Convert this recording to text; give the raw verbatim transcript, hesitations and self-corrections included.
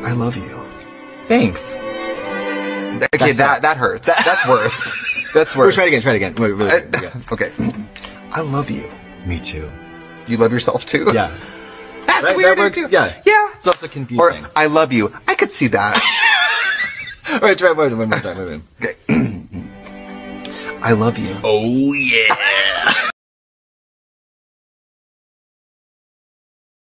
I love you. Thanks. Okay, that that hurts. That, that's worse. That's worse. Try it again. Try it again. Wait, really, I, yeah. Okay. I love you. Me too. You love yourself too? Yeah. That's Right, weird that works, too. yeah. Yeah. It's also confusing. Or I love you. I could see that. All right, try it one more time. One more time. Okay. I love you. Oh yeah.